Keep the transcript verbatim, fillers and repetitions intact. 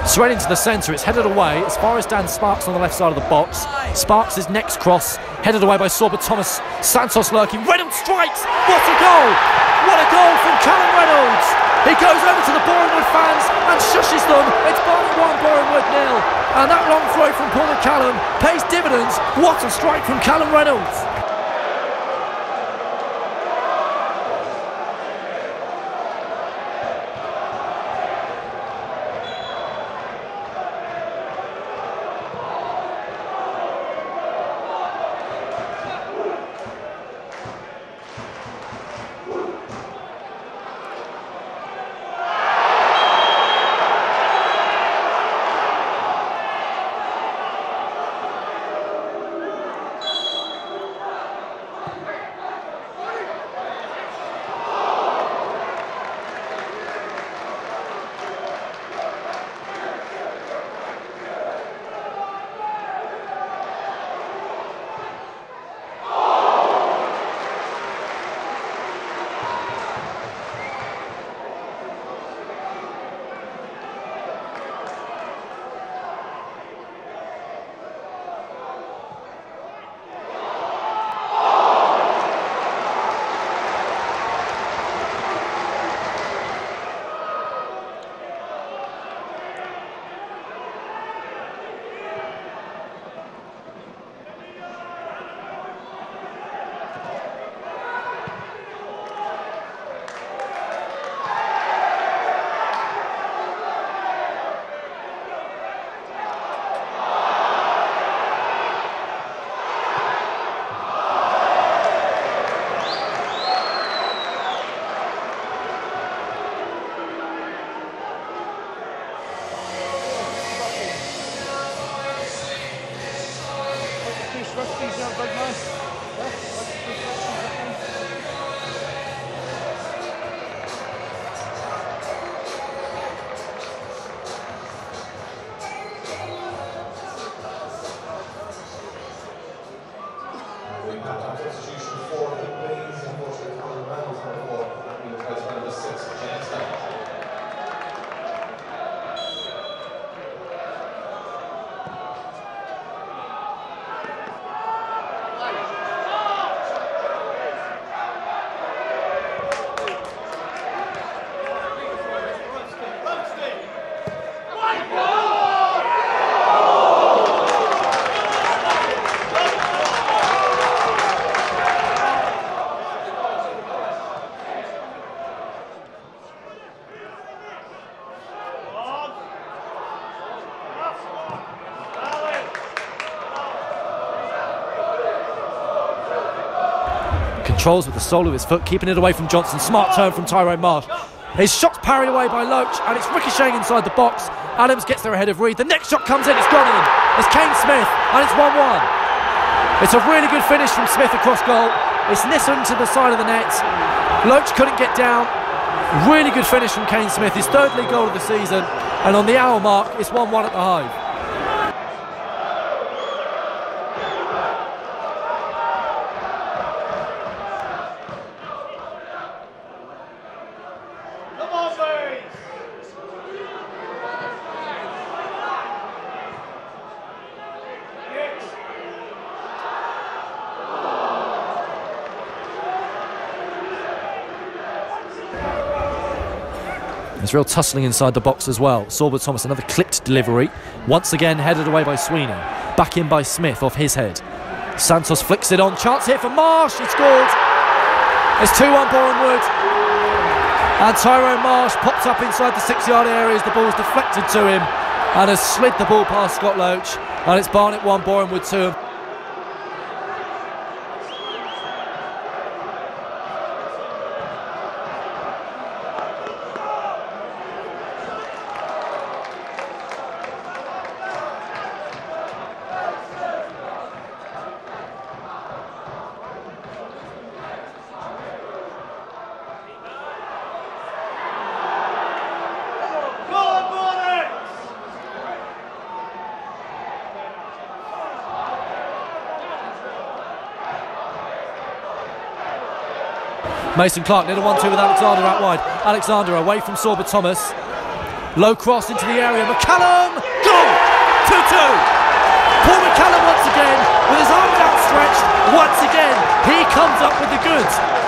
Straight into the centre, it's headed away as far as Dan Sparks on the left side of the box. Sparks' next cross, headed away by Sorba Thomas. Santos lurking, Reynolds strikes! What a goal! What a goal from Callum Reynolds! He goes over to the Bournemouth fans and shushes them. It's Barnet one, Bournemouth nil. And that long throw from Paul McCallum pays dividends. What a strike from Callum Reynolds! Controls with the sole of his foot, keeping it away from Johnson. Smart turn from Tyrone Marsh. His shot's parried away by Loach, and it's ricocheting inside the box. Adams gets there ahead of Reid. The next shot comes in, it's gone in. It's Kane Smith, and it's one one. It's a really good finish from Smith across goal. It's Nissan to the side of the net. Loach couldn't get down. Really good finish from Kane Smith, his third league goal of the season. And on the hour mark, it's one one at the Hive. There's real tussling inside the box as well. Sorba Thomas, another clipped delivery. Once again headed away by Sweeney. Back in by Smith off his head. Santos flicks it on. Chance here for Marsh. He scored. It's two one Bournemouth. And Tyrone Marsh pops up inside the six-yard area as the ball's deflected to him and has slid the ball past Scott Loach. And it's Barnet one, Bournemouth two. Mason Clark did a one two with Alexander out wide. Alexander away from Sorba Thomas. Low cross into the area. McCallum! Goal! two two! Paul McCallum once again, with his arms outstretched. Once again, he comes up with the goods.